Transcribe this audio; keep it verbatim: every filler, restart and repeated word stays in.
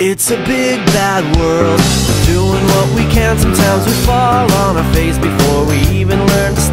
It's a big bad world, we're doing what we can. Sometimes we fall on our face before we even learn to